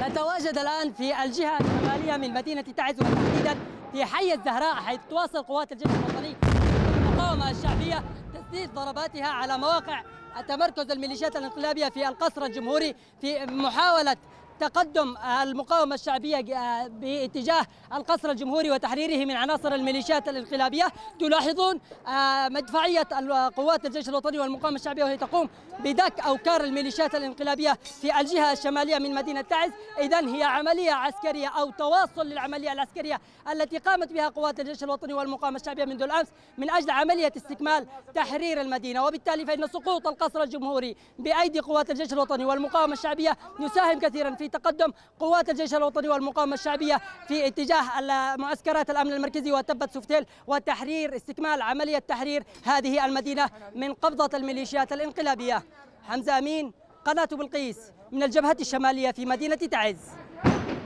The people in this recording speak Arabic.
نتواجد الآن في الجهة الشمالية من مدينة تعز، وتحديدا في حي الزهراء، حيث تواصل قوات الجيش الوطني المقاومة الشعبية تسديد ضرباتها على مواقع تمركز الميليشيات الانقلابية في القصر الجمهوري في محاولة تقدم المقاومة الشعبية باتجاه القصر الجمهوري وتحريره من عناصر الميليشيات الانقلابية. تلاحظون مدفعية قوات الجيش الوطني والمقاومة الشعبية وهي تقوم بدك أوكار الميليشيات الانقلابية في الجهة الشمالية من مدينة تعز. إذن هي عملية عسكرية أو تواصل للعملية العسكرية التي قامت بها قوات الجيش الوطني والمقاومة الشعبية منذ الأمس من أجل عملية استكمال تحرير المدينة. وبالتالي فإن سقوط القصر الجمهوري بأيدي قوات الجيش الوطني والمقاومة الشعبية يساهم كثيرا في تقدم قوات الجيش الوطني والمقاومة الشعبية في اتجاه معسكرات الأمن المركزي وتبت سوفتيل وتحرير استكمال عملية تحرير هذه المدينة من قبضة الميليشيات الانقلابية. حمزة أمين، قناة بلقيس، من الجبهة الشمالية في مدينة تعز.